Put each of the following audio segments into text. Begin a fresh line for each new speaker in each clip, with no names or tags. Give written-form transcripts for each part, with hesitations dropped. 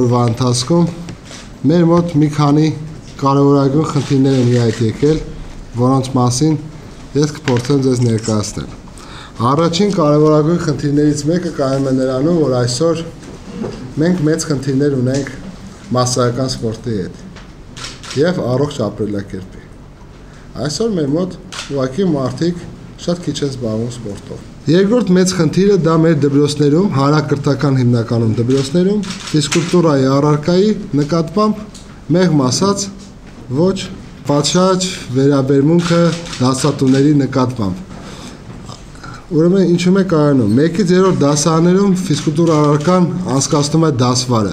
օրվա ընթացքում մեր մոտ մի քանի կարևորագույն խնդիրներ են իհայտ եկել, որոնց մասին ես կփորձեմ ձեզ ներկայացնել։ Առաջին կարևորագույն խնդիրներից մեկը կայանում է նրանում, որ այսօր մենք մեծ խնդիրներ ունենք մասսայական սպորտի հետ եւ առողջ ապրելակերպի։ Այսօր մեր մոտ ուղղակի մարդիկ շատ քիչ են զբաղվում սպորտով։ Երկրորդ մեծ խնդիրը դա մեր դպրոցներում, հանրակրթական հիմնականում դպրոցներում ֆիզկուլտուրայի առարկայի նկատմամբ մեղմ ասած ոչ պատշաճ վերաբերմունքը դասատուների նկատմամբ։ Ուրեմն ինչու՞ է կայանում։ 1-ից 3-րդ դասարաններում ֆիզկուլտուրա առարկան անցկացնում է դասվարը։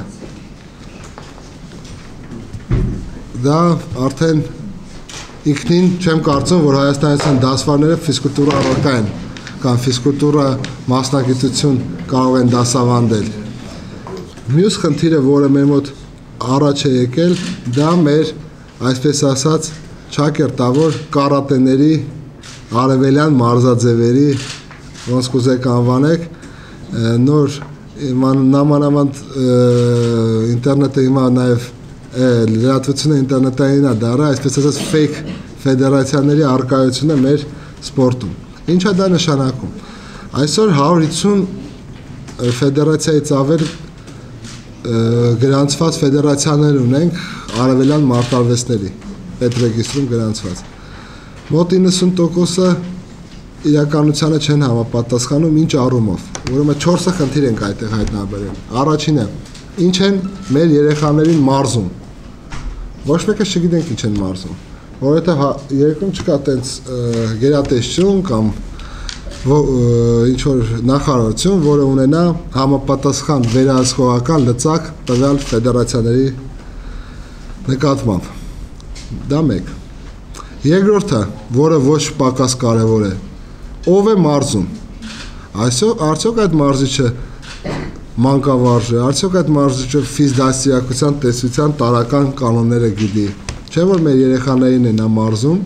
Դա արդեն ինքնին չեմ կարծում, որ Հայաստանյան դասվարները ֆիզկուլտուրա առարկա են կամ ֆիզկուլտուրա մասնագիտություն կարող են դասավանդել։ Մյուս խնդիրը, որը մեր մոտ առաջ է եկել, դա մեր, այսպես ասած, ճակերտավոր կարատեների, արևելյան մարզաձևերի, ոնց կուզեք անվանեք, նոր նամանավանդ ինտերնետը հիմա նաև լրատվությունը ինտերնետային է դառը, այսպես ասած fake ֆեդերացիաների առկայությունը մեր սպորտում։ Ինչ է դա նշանակում։ Այսօր 150 ֆեդերացիայից ավել գրանցված ֆեդերացիաներ ունենք արևելյան մարտարվեստների պետրեգիստրում գրանցված։ Մոտ 90%-ը իրականությանը չեն համապատասխանում ինչ առումով։ Ուրեմն 4 խնդիր ենք այդտեղ հայտնաբերել։ Առաջինը, ինչ են մեր երեխաներին մարզում։ Ոչ մեկը չգիտենք ինչ են մարզում, որովհետև երկրում չկա տենց գերատեսչություն կամ ինչ որ նախարարություն, որը ունենա համապատասխան վերահսկողական լծակ տվյալ ֆեդերացիաների նկատմամբ։ Դա մեկ։ Երկրորդը, որը ոչ պակաս կարևոր է, ով է մարզում։ Այսօր արդյոք այդ մարզիչը մանկավարժ է, արդյոք այդ մարզիչը ֆիզդաստիարակության տեսության տարրական կանոնները գիտի, չէ՞ որ մեր երեխաներին են մարզում,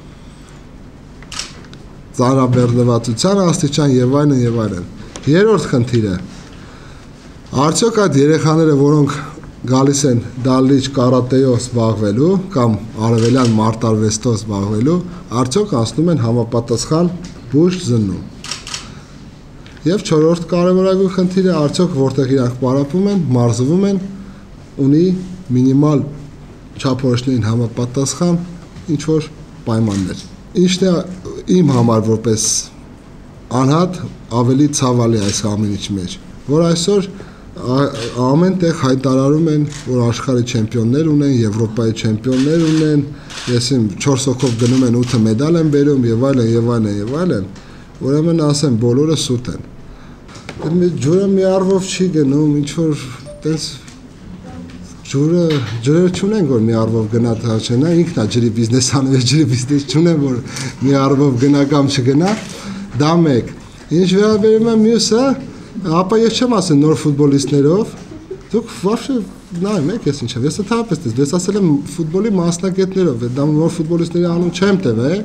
ծանրաբեռնվածության աստիճան եւ այլն եւ այլն։ Երրորդ խնդիրը, արդյոք այդ երեխաները, որոնք գալիս են դալիճ կարատեյով զբաղվելու կամ արևելյան մարտարվեստով զբաղվելու, արդյոք անցնում են համապատասխան բուժ զննում։ Եվ չորրորդ կարևորագույն խնդիրը, արդյոք որտեղ իրանք պարապում են, մարզվում են, ունի մինիմալ չափորոշներին համապատասխան ինչ-որ պայմաններ։ Ինչն է իմ համար որպես անհատ ավելի ցավալի այս ամենից մեջ, որ այսօր ամեն տեղ հայտարարում են, որ աշխարհի չեմպիոններ ունեն, Եվրոպայի չեմպիոններ ունեն, եսիմ 4 հոգով գնում են 8 մեդալ են բերում եւ այլն եւ այլն եւ այլն, ուրեմն ասեմ բոլորը սուտ են։ Ջուրը մի առվով չի գնում, ինչ որ տես ջուրը չունեն, որ մի առվով գնա թաչենա, ինքն է ջրի բիզնես անում, ջրի բիզնես չունեն, որ մի առվով գնա կամ չգնա, դա մեկ։ Ինչ վերաբերում է մյուսը, ապա ես չեմ ասել նոր ֆուտբոլիստներով, դուք вообще նայեք, ես ինչ եմ, ես ընդհանրապես ես ասել եմ ֆուտբոլի մասնագետներով, դա նոր ֆուտբոլիստների անուն չեմ տվել։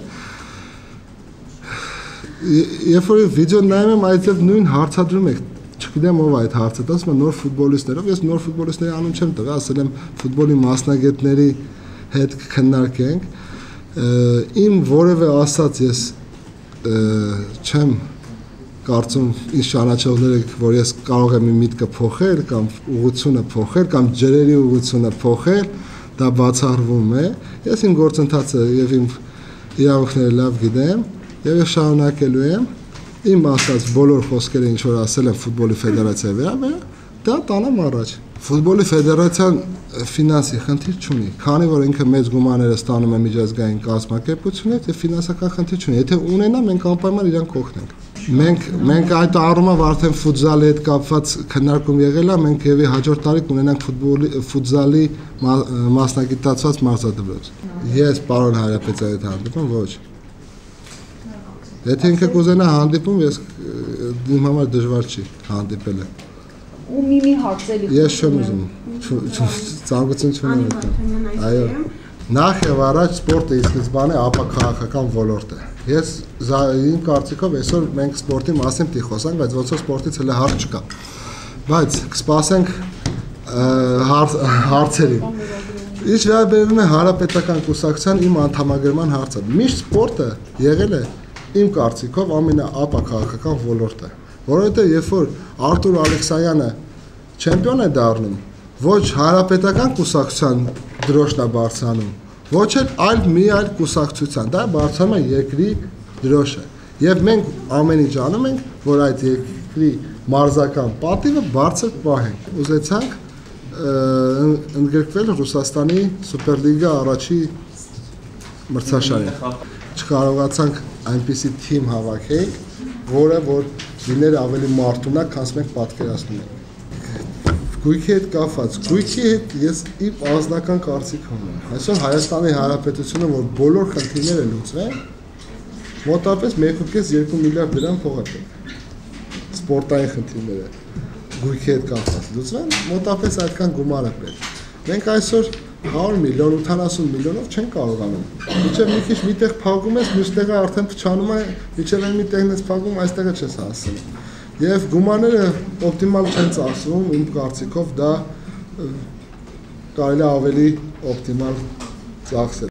Երբ որ վիդեո նայում եմ, այդտեղ նույն հարցադրում եք, չգիտեմ ով այդ հարցը, ասում եմ նոր ֆուտբոլիստներով, ես նոր ֆուտբոլիստների անուն չեմ տվել, ասել եմ ֆուտբոլի մասնագետների հետ կքննարկենք։ Իմ որևէ ասած ես չեմ կարծում ինչ ճանաչողները, որ ես կարող եմ իմ միտքը փոխել կամ ուղղությունը փոխել կամ ջրերի ուղղությունը փոխել, դա բացառվում է։ Ես իմ գործընթացը եւ իմ իրավունքները լավ գիտեմ եւ ես շարունակելու եմ իմ ասած բոլոր խոսքերը ինչ որ ասել եմ ֆուտբոլի ֆեդերացիայի վերաբերյալ, դա տանեմ առաջ։ Ֆուտբոլի ֆեդերացիան ֆինանսի խնդիր չունի, քանի որ ինքը մեծ գումարները ստանում է միջազգային կազմակերպությունից եւ ֆինանսական խնդիր չունի։ Եթե ունենա, մենք անպայման իրան կօգնենք։ Մենք այդ առումով արդեն ֆուտզալի հետ կապված քննարկում եղել է, մենք եւի հաջորդ տարի կունենանք ֆուտզալի մասնագիտացված մարզադպրոց։ Ես պարոն Հարապետյանի հետ հանդիպում ոչ։ Եթե ինքը կուզենա հանդիպում, ես իմ համար դժվար չի հանդիպելը։
Ու մի հարցելի։
Ես չեմ ուզում, ցանկություն չունեմ։ Այո։ Նախ եւ առաջ սպորտը ի սկզբանե ապա քաղաքական ոլորտ է։ Ես իմ կարծիքով այսօր մենք սպորտի մասին պետք է խոսանք, բայց ոնց որ սպորտից հələ հարց չկա։ Բայց կսպասենք հարցերին։ Ինչ վերաբերում է հանրապետական կուսակցության իմ անդամագրման հարցը։ Միշտ սպորտը եղել է իմ կարծիքով ամենաապա քաղաքական ոլորտը, որովհետև երբ որ Արտուր Ալեքսանյանը չեմպիոն է դառնում, ոչ հանրապետական կուսակցության դրոշն է բարձրանում, ոչ էլ այլ մի այլ կուսակցության, դա բարձրանում է երկրի դրոշը։ Եվ մենք ամեն ինչ անում ենք, որ այդ երկրի մարզական պատիվը բարձր պահենք։ Ուզեցանք ընդգրկվել Ռուսաստանի Սուպերլիգա առաջի մրցաշարին։ Չկարողացանք այնպիսի թիմ հավաքենք, որը որ լիներ ավելի մարտունակ, քան մենք պատկերացնում ենք։ Գույքի հետ կապված, գույքի հետ ես իմ անձնական կարծիք ունեմ։ Այսօր Հայաստանի Հանրապետությունը, որ բոլոր խնդիրները լուծվեն, մոտավորապես 1.5-2 միլիարդ դրամ փող է պետք։ Սպորտային խնդիրները գույքի հետ կապված լուծվեն, մոտավորապես այդքան գումար է պետք։ Մենք այսօր 100 միլիոն, 80 միլիոնով չենք կարողանում։ Մինչև մի քիչ միտեղ փակում ես, մյուս տեղը արդեն փչանում է, մինչև այն մի տեղն ես փակում, այստեղը չես հասնում։ Եվ գումարները օպտիմալ չեն ծախսվում, իմ կարծիքով դա կարելի ավելի օպտիմալ ծախսել։